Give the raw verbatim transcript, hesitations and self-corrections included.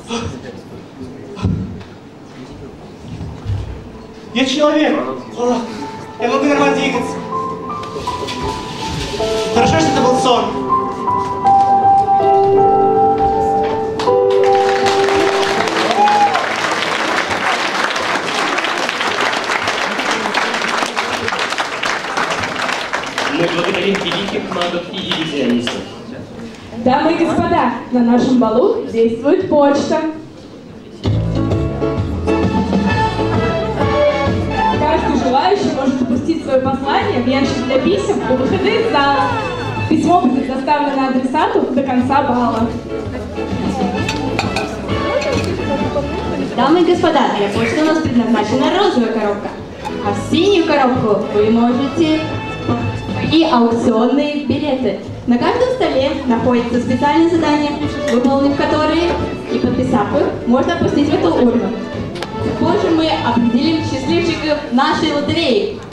Я человек. Я могу нормально двигаться. Хорошо, что это был сон. Мы благодарим великих магов и иллюзионистов. Дамы и господа, на нашем балу действует почта. Каждый желающий может запустить свое послание в ящик для писем у выхода из зала. Письмо будет доставлено адресату до конца бала. Дамы и господа, для почты у нас предназначена розовая коробка, а в синюю коробку вы можете и аукционные билеты. На каждом столе находится специальное задание, выполнив которые и подписав их, можно опустить в эту урну. Позже мы определим счастливчиков нашей лотереи.